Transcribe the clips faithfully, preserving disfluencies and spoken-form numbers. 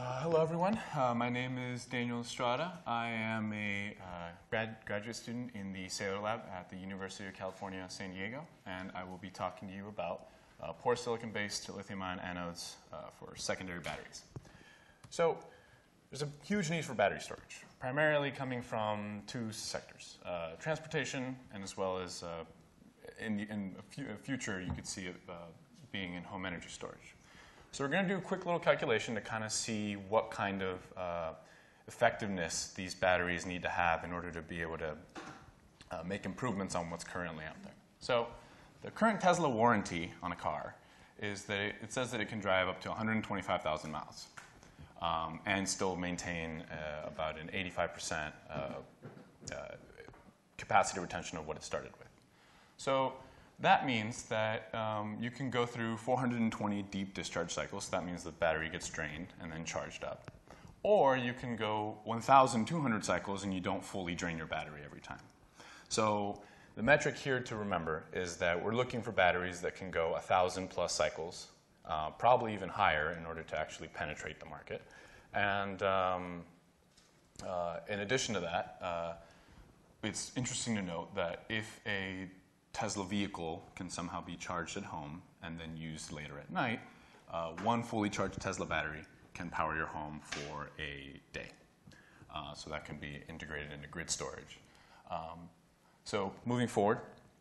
Uh, hello, everyone. Uh, my name is Daniel Estrada. I am a uh, grad graduate student in the Sailor Lab at the University of California, San Diego, and I will be talking to you about uh, porous silicon-based lithium-ion anodes uh, for secondary batteries. So there's a huge need for battery storage, primarily coming from two sectors, uh, transportation and as well as uh, in, the, in a future you could see it uh, being in home energy storage. So we're going to do a quick little calculation to kind of see what kind of uh, effectiveness these batteries need to have in order to be able to uh, make improvements on what's currently out there. So the current Tesla warranty on a car is that it, it says that it can drive up to one hundred twenty-five thousand miles um, and still maintain uh, about an eighty-five percent uh, uh, capacity retention of what it started with. So that means that um, you can go through four hundred twenty deep discharge cycles. So that means the battery gets drained and then charged up. Or you can go one thousand two hundred cycles and you don't fully drain your battery every time. So the metric here to remember is that we're looking for batteries that can go one thousand plus cycles, uh, probably even higher in order to actually penetrate the market. And um, uh, in addition to that, uh, it's interesting to note that if a Tesla vehicle can somehow be charged at home and then used later at night, uh, one fully charged Tesla battery can power your home for a day. Uh, so that can be integrated into grid storage. Um, so moving forward,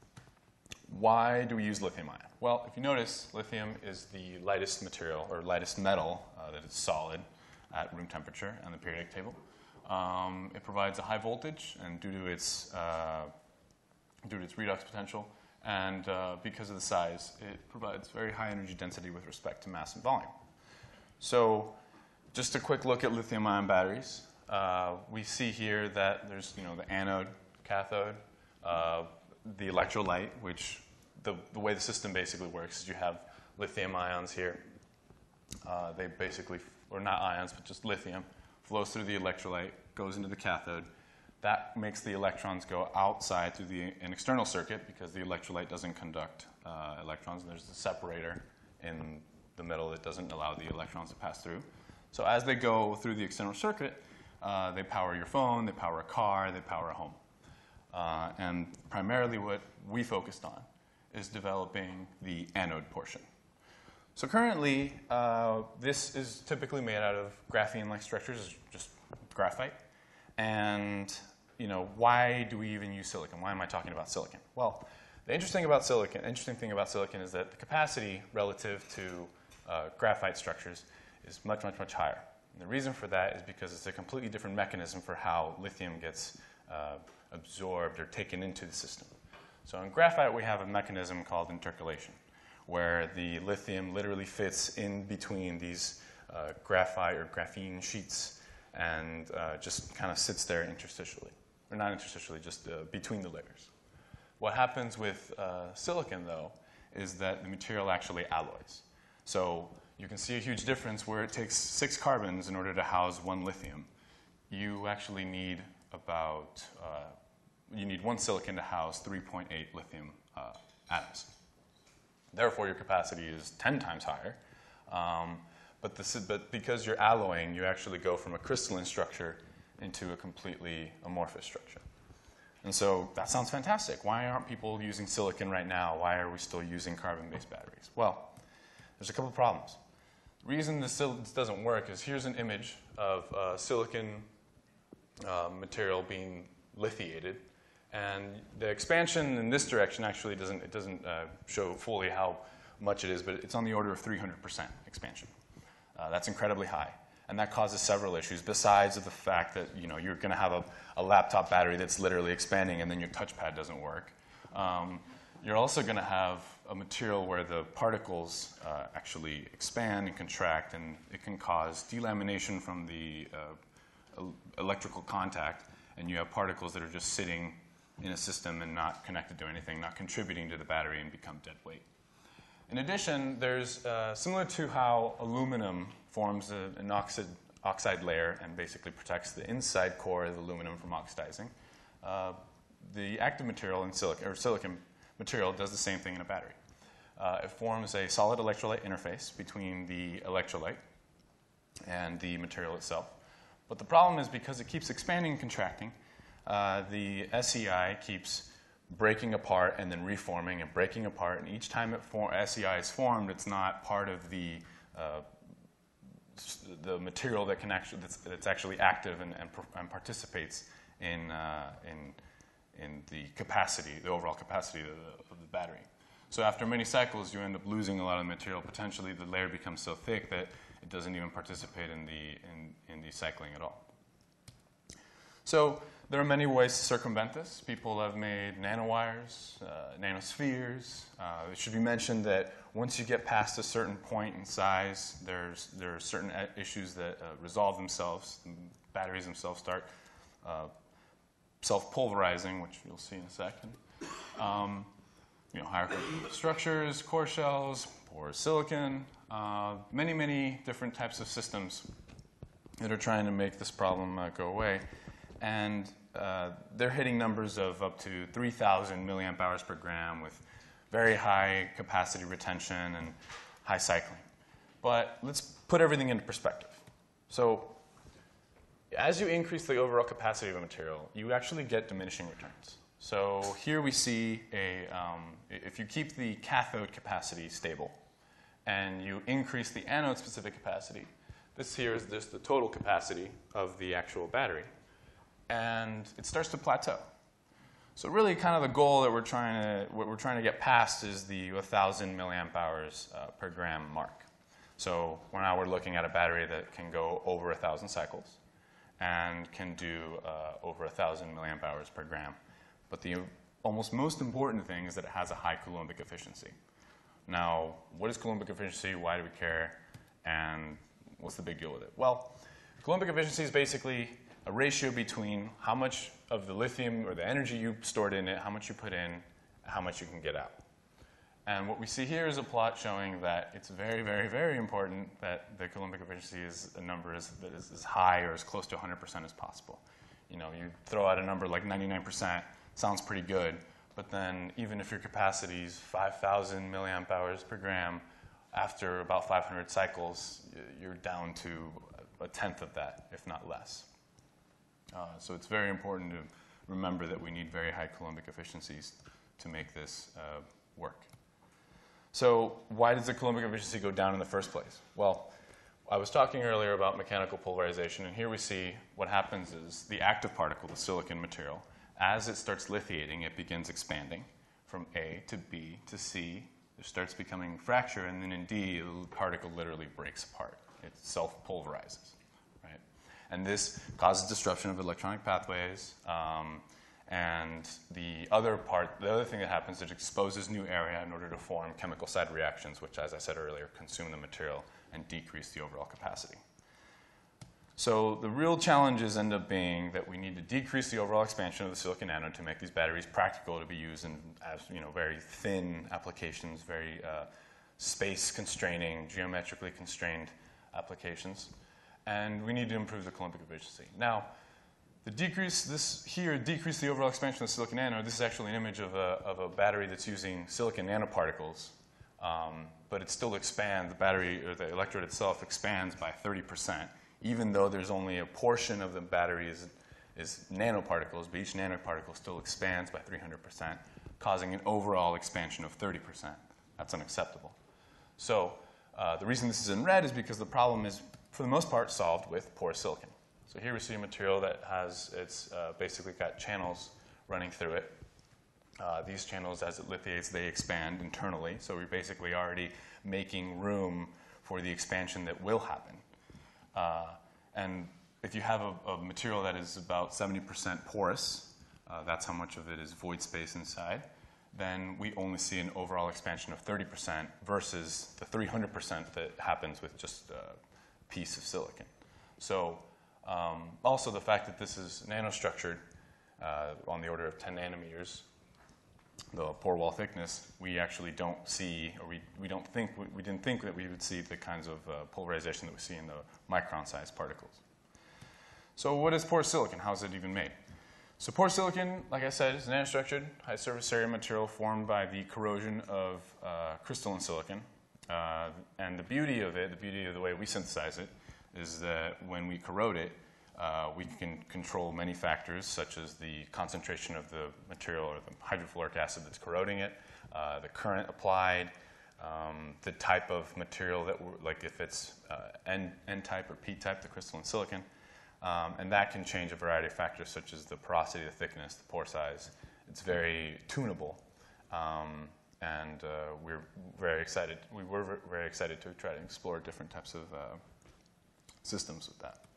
why do we use lithium ion? Well, if you notice, lithium is the lightest material or lightest metal uh, that is solid at room temperature on the periodic table. Um, it provides a high voltage, and due to its uh, due to its redox potential, and uh, because of the size, it provides very high energy density with respect to mass and volume. So just a quick look at lithium-ion batteries. Uh, we see here that there's you know, the anode, cathode, uh, the electrolyte, which the, the way the system basically works is you have lithium ions here. Uh, they basically, or not ions, but just lithium, flows through the electrolyte, goes into the cathode. That makes the electrons go outside through the, an external circuit because the electrolyte doesn't conduct uh, electrons. And there's a separator in the middle that doesn't allow the electrons to pass through. So as they go through the external circuit, uh, they power your phone, they power a car, they power a home. Uh, and primarily what we focused on is developing the anode portion. So currently, uh, this is typically made out of graphene-like structures, just graphite. And you know, why do we even use silicon? Why am I talking about silicon? Well, the interesting about silicon, interesting thing about silicon is that the capacity relative to uh, graphite structures is much, much, much higher. And the reason for that is because it's a completely different mechanism for how lithium gets uh, absorbed or taken into the system. So in graphite, we have a mechanism called intercalation, where the lithium literally fits in between these uh, graphite or graphene sheets and uh, just kind of sits there interstitially. Or not interstitially, just uh, between the layers. What happens with uh, silicon, though, is that the material actually alloys. So you can see a huge difference where it takes six carbons in order to house one lithium. You actually need about, uh, you need one silicon to house three point eight lithium uh, atoms. Therefore, your capacity is ten times higher. Um, But, this is, but because you're alloying, you actually go from a crystalline structure into a completely amorphous structure. And so that sounds fantastic. Why aren't people using silicon right now? Why are we still using carbon-based batteries? Well, there's a couple of problems. The reason this doesn't work is here's an image of uh, silicon uh, material being lithiated. And the expansion in this direction actually doesn't, it doesn't uh, show fully how much it is, but it's on the order of three hundred percent expansion. Uh, that's incredibly high, and that causes several issues besides of the fact that you know, you're going to have a, a laptop battery that's literally expanding and then your touchpad doesn't work. Um, you're also going to have a material where the particles uh, actually expand and contract, and it can cause delamination from the uh, electrical contact, and you have particles that are just sitting in a system and not connected to anything, not contributing to the battery, and become dead weight. In addition, there's uh, similar to how aluminum forms a, an oxide, oxide layer and basically protects the inside core of the aluminum from oxidizing. Uh, the active material in silicon, or silicon material does the same thing in a battery. Uh, it forms a solid electrolyte interface between the electrolyte and the material itself. But the problem is because it keeps expanding and contracting, uh, the S E I keeps breaking apart and then reforming and breaking apart. And each time it for S E I is formed, it's not part of the uh, the material that can actually that's, that's actually active and, and, and participates in uh, in in the capacity, the overall capacity of the, of the battery. So after many cycles, you end up losing a lot of the material. Potentially, the layer becomes so thick that it doesn't even participate in the in, in the cycling at all. So there are many ways to circumvent this. People have made nanowires, uh, nanospheres. Uh, it should be mentioned that once you get past a certain point in size, there's there are certain issues that uh, resolve themselves. The batteries themselves start uh, self-pulverizing, which you'll see in a second. Um, you know, hierarchical structures, core shells, porous silicon, uh, many, many different types of systems that are trying to make this problem uh, go away. And uh, they're hitting numbers of up to three thousand milliamp hours per gram with very high capacity retention and high cycling. But let's put everything into perspective. So as you increase the overall capacity of a material, you actually get diminishing returns. So here we see a, um, if you keep the cathode capacity stable and you increase the anode specific capacity, this here is just the total capacity of the actual battery. And it starts to plateau. So really kind of the goal that we're trying to, what we're trying to get past is the one thousand milliamp hours uh, per gram mark. So now we're looking at a battery that can go over one thousand cycles and can do uh, over one thousand milliamp hours per gram. But the almost most important thing is that it has a high Coulombic efficiency. Now, what is Coulombic efficiency? Why do we care? And what's the big deal with it? Well, Coulombic efficiency is basically a ratio between how much of the lithium or the energy you stored in it, how much you put in, how much you can get out. And what we see here is a plot showing that it's very, very, very important that the Coulombic efficiency is a number is, that is as high or as close to one hundred percent as possible. You know, you throw out a number like ninety-nine percent, sounds pretty good, but then even if your capacity is five thousand milliamp hours per gram, after about five hundred cycles, you're down to a tenth of that, if not less. Uh, so it's very important to remember that we need very high Coulombic efficiencies to make this uh, work. So why does the Coulombic efficiency go down in the first place? Well, I was talking earlier about mechanical pulverization, and here we see what happens is the active particle, the silicon material, as it starts lithiating, it begins expanding from A to B to C. It starts becoming fracture, and then in D, the particle literally breaks apart. It self-pulverizes, right? And this causes disruption of electronic pathways. Um, and the other part, the other thing that happens is it exposes new area in order to form chemical side reactions, which, as I said earlier, consume the material and decrease the overall capacity. So the real challenges end up being that we need to decrease the overall expansion of the silicon anode to make these batteries practical to be used in as, you know, very thin applications, very uh, space-constraining, geometrically constrained applications. And we need to improve the Coulombic efficiency. Now, the decrease, this here, decrease the overall expansion of the silicon anode. This is actually an image of a, of a battery that's using silicon nanoparticles, um, but it still expands, the battery, or the electrode itself expands by thirty percent, even though there's only a portion of the battery is, is nanoparticles, but each nanoparticle still expands by three hundred percent, causing an overall expansion of thirty percent. That's unacceptable. So uh, the reason this is in red is because the problem is, for the most part, solved with porous silicon. So here we see a material that has, it's uh, basically got channels running through it. Uh, these channels, as it lithiates, they expand internally. So we're basically already making room for the expansion that will happen. Uh, and if you have a, a material that is about seventy percent porous, uh, that's how much of it is void space inside, then we only see an overall expansion of thirty percent versus the three hundred percent that happens with just a piece of silicon. So um, also the fact that this is nanostructured uh, on the order of ten nanometers, the pore wall thickness, we actually don't see, or we, we don't think, we, we didn't think that we would see the kinds of uh, pulverization that we see in the micron-sized particles. So what is porous silicon? How is it even made? So porous silicon, like I said, is a nanostructured, high surface area material formed by the corrosion of uh, crystalline silicon. Uh, and the beauty of it, the beauty of the way we synthesize it, is that when we corrode it, uh, we can control many factors, such as the concentration of the material or the hydrofluoric acid that's corroding it, uh, the current applied, um, the type of material that we're, like if it's uh, N, N-type or P-type, the crystalline silicon. Um, and that can change a variety of factors, such as the porosity, the thickness, the pore size. It's very tunable. Um, and uh, we're very excited. We were very excited to try to explore different types of uh, systems with that.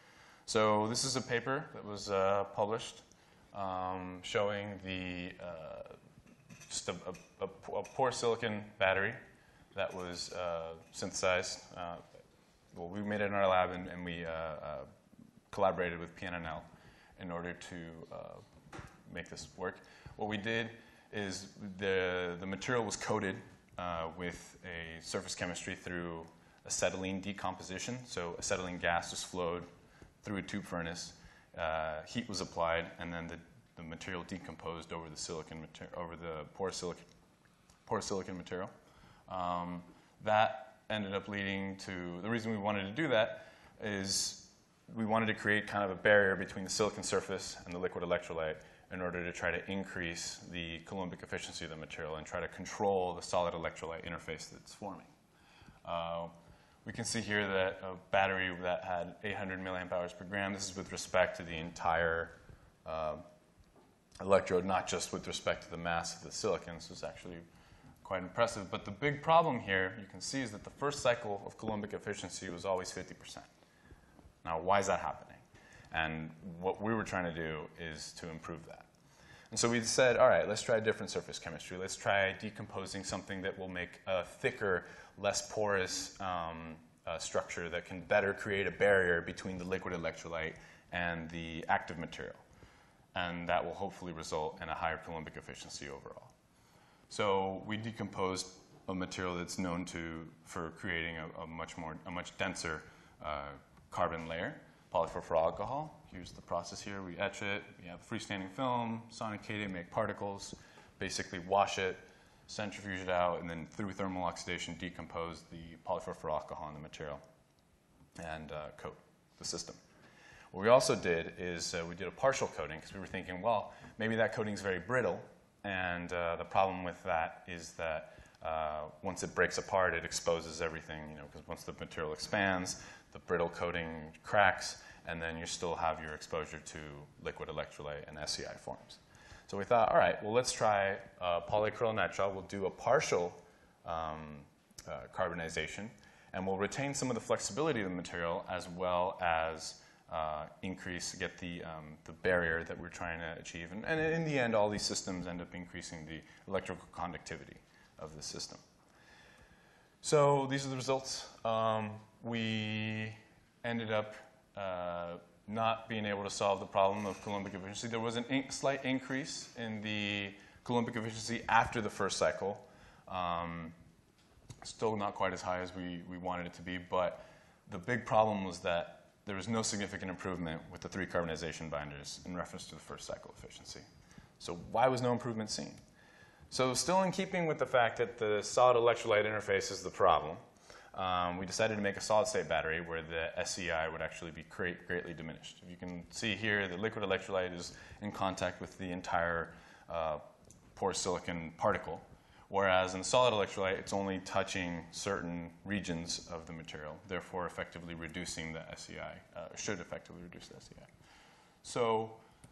So this is a paper that was uh, published um, showing the uh, just a, a, a porous silicon battery that was uh, synthesized. Uh, well, we made it in our lab, and, and we uh, uh, collaborated with P N N L in order to uh, make this work. What we did is the, the material was coated uh, with a surface chemistry through acetylene decomposition. So acetylene gas was flowed through a tube furnace, uh, heat was applied, and then the, the material decomposed over the silicon material, over the porous silicon, porous silicon material. Um, that ended up leading to, the reason we wanted to do that is we wanted to create kind of a barrier between the silicon surface and the liquid electrolyte in order to try to increase the Coulombic efficiency of the material and try to control the solid electrolyte interface that's forming. Uh, we can see here that a battery that had eight hundred milliamp hours per gram, this is with respect to the entire uh, electrode, not just with respect to the mass of the silicon. This is actually quite impressive. But the big problem here, you can see, is that the first cycle of Coulombic efficiency was always fifty percent. Now, why is that happening? And what we were trying to do is to improve that. And so we said, all right, let's try a different surface chemistry. Let's try decomposing something that will make a thicker, less porous um, uh, structure that can better create a barrier between the liquid electrolyte and the active material. And that will hopefully result in a higher Coulombic efficiency overall. So we decomposed a material that's known to for creating a, a much more, a much denser uh, carbon layer. Polyfurfury alcohol. Here's the process here. We etch it. We have freestanding film, sonicate it, make particles, basically wash it, centrifuge it out, and then through thermal oxidation decompose the polyfurfury alcohol in the material and uh, coat the system. What we also did is uh, we did a partial coating because we were thinking, well, maybe that coating is very brittle, and uh, the problem with that is that uh, once it breaks apart, it exposes everything, you know, because once the material expands, the brittle coating cracks, and then you still have your exposure to liquid electrolyte and S E I forms. So we thought, all right, well, let's try uh, polyacrylonitrile. We'll do a partial um, uh, carbonization, and we'll retain some of the flexibility of the material as well as uh, increase, get the, um, the barrier that we're trying to achieve. And, and in the end, all these systems end up increasing the electrical conductivity of the system. So these are the results. Um, we ended up uh, not being able to solve the problem of Coulombic efficiency. There was a in slight increase in the Coulombic efficiency after the first cycle. Um, still not quite as high as we, we wanted it to be, but the big problem was that there was no significant improvement with the three carbonization binders in reference to the first cycle efficiency. So why was no improvement seen? So still in keeping with the fact that the solid electrolyte interface is the problem, um, we decided to make a solid-state battery where the S E I would actually be great, greatly diminished. You can see here the liquid electrolyte is in contact with the entire uh, porous silicon particle, whereas in the solid electrolyte, it's only touching certain regions of the material, therefore effectively reducing the S E I, uh, should effectively reduce the S E I. So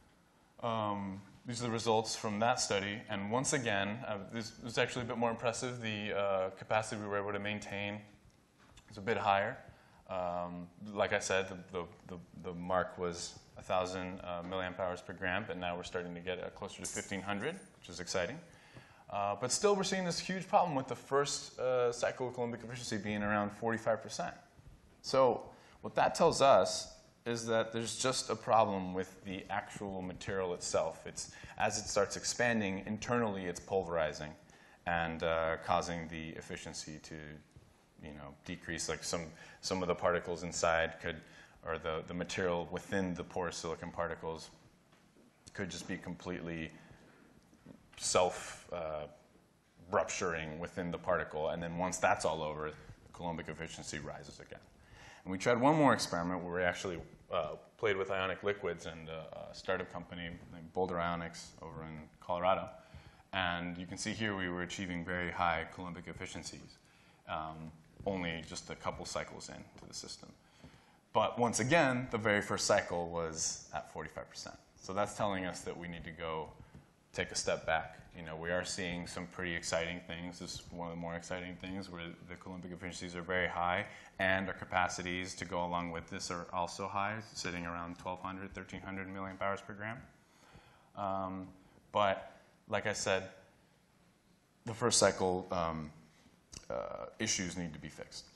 um, these are the results from that study. And once again, uh, this was actually a bit more impressive. The uh, capacity we were able to maintain is a bit higher. Um, like I said, the, the, the, the mark was one thousand uh, milliamp hours per gram, but now we're starting to get uh, closer to fifteen hundred, which is exciting. Uh, but still, we're seeing this huge problem with the first uh, cycle of Coulombic efficiency being around forty-five percent. So what that tells us is that there's just a problem with the actual material itself. It's, as it starts expanding, internally it's pulverizing and uh, causing the efficiency to, you know, decrease. Like some, some of the particles inside could, or the, the material within the porous silicon particles could just be completely self uh, rupturing within the particle, and then once that's all over, the Coulombic efficiency rises again. And we tried one more experiment where we actually uh, played with ionic liquids and uh, a startup company named Boulder Ionics over in Colorado. And you can see here we were achieving very high Coulombic efficiencies, um, only just a couple cycles into the system. But once again, the very first cycle was at forty-five percent. So that's telling us that we need to go take a step back. You know, we are seeing some pretty exciting things. This is one of the more exciting things where the Coulombic efficiencies are very high, and our capacities to go along with this are also high, sitting around twelve hundred, thirteen hundred milliamp hours per gram. Um, but like I said, the first cycle um, uh, issues need to be fixed.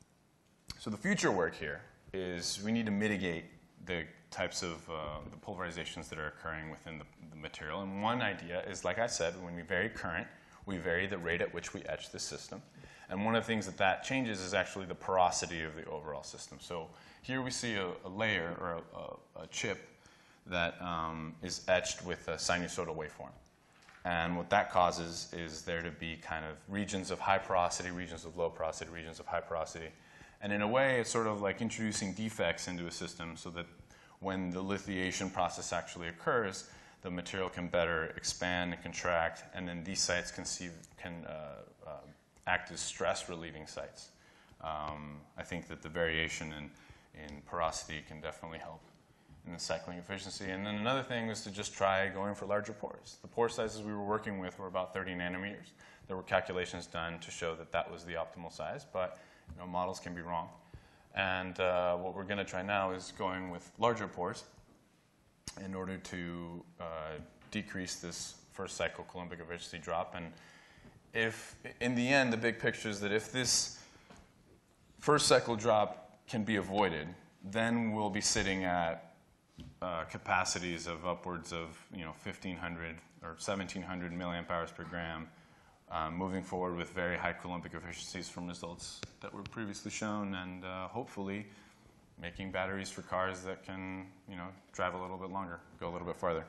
So the future work here is we need to mitigate the types of uh, the pulverizations that are occurring within the, the material. And one idea is, like I said, when we vary current, we vary the rate at which we etch the system. And one of the things that that changes is actually the porosity of the overall system. So here we see a, a layer or a, a, a chip that um, is etched with a sinusoidal waveform. And what that causes is there to be kind of regions of high porosity, regions of low porosity, regions of high porosity. And in a way, it's sort of like introducing defects into a system so that when the lithiation process actually occurs, the material can better expand and contract, and then these sites can, see, can uh, uh, act as stress-relieving sites. Um, I think that the variation in, in porosity can definitely help in the cycling efficiency. And then another thing was to just try going for larger pores. The pore sizes we were working with were about thirty nanometers. There were calculations done to show that that was the optimal size, but you know, models can be wrong. And uh, what we're going to try now is going with larger pores in order to uh, decrease this first cycle Coulombic efficiency drop. And if, in the end, the big picture is that if this first cycle drop can be avoided, then we'll be sitting at uh, capacities of upwards of you know fifteen hundred or seventeen hundred milliamp hours per gram. Um, moving forward with very high Coulombic efficiencies from results that were previously shown, and uh, hopefully making batteries for cars that can, you know, drive a little bit longer, go a little bit farther.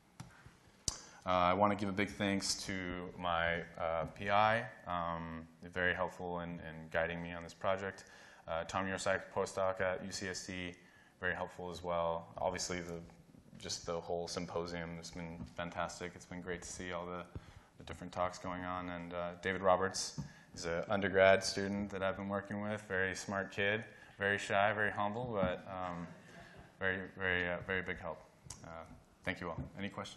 Uh, I want to give a big thanks to my uh, P I, um, very helpful in, in guiding me on this project. Uh, Tom Yorsak, postdoc at U C S D, very helpful as well. Obviously, the just the whole symposium has been fantastic. It's been great to see all the the different talks going on, and uh, David Roberts is an undergrad student that I've been working with, very smart kid, very shy, very humble, but um, very, very, uh, very big help. Uh, thank you all. Any questions?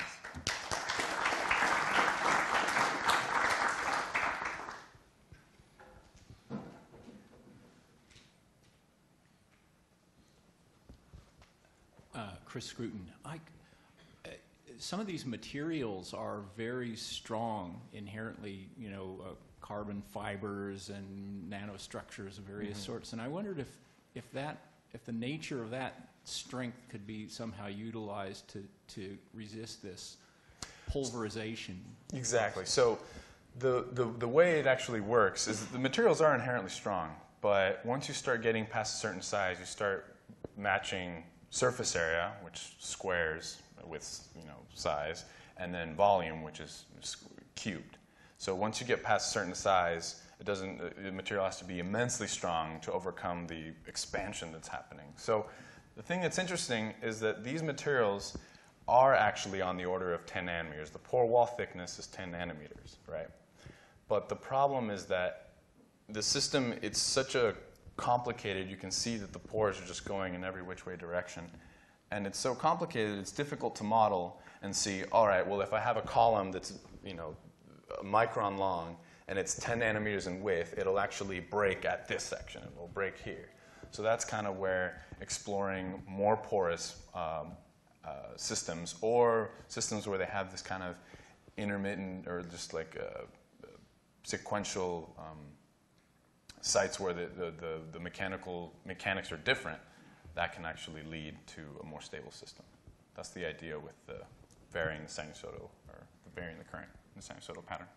Uh, Chris Scruton. I, Some of these materials are very strong inherently, you know, uh, carbon fibers and nanostructures of various mm-hmm. sorts. And I wondered if, if that, if the nature of that strength could be somehow utilized to, to resist this pulverization. Exactly. So the, the, the way it actually works is that the materials are inherently strong, but once you start getting past a certain size, you start matching surface area, which squares with you know size, and then volume, which is cubed. So once you get past a certain size, it doesn't. The material has to be immensely strong to overcome the expansion that's happening. So the thing that's interesting is that these materials are actually on the order of ten nanometers. The pore wall thickness is ten nanometers, right? But the problem is that the system, it's such a complicated. You can see that the pores are just going in every which way direction. And it's so complicated, it's difficult to model and see, all right, well, if I have a column that's, you know, a micron long and it's ten nanometers in width, it'll actually break at this section. It will break here. So that's kind of where exploring more porous um, uh, systems, or systems where they have this kind of intermittent or just like a, a sequential um, sites where the, the, the, the mechanical mechanics are different, that can actually lead to a more stable system. That's the idea with the varying the sinusoidal, or the varying the current in the sinusoidal pattern.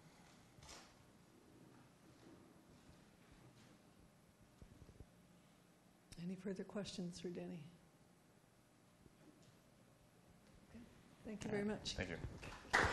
Any further questions for Denny? Okay. Thank you very much. Thank you.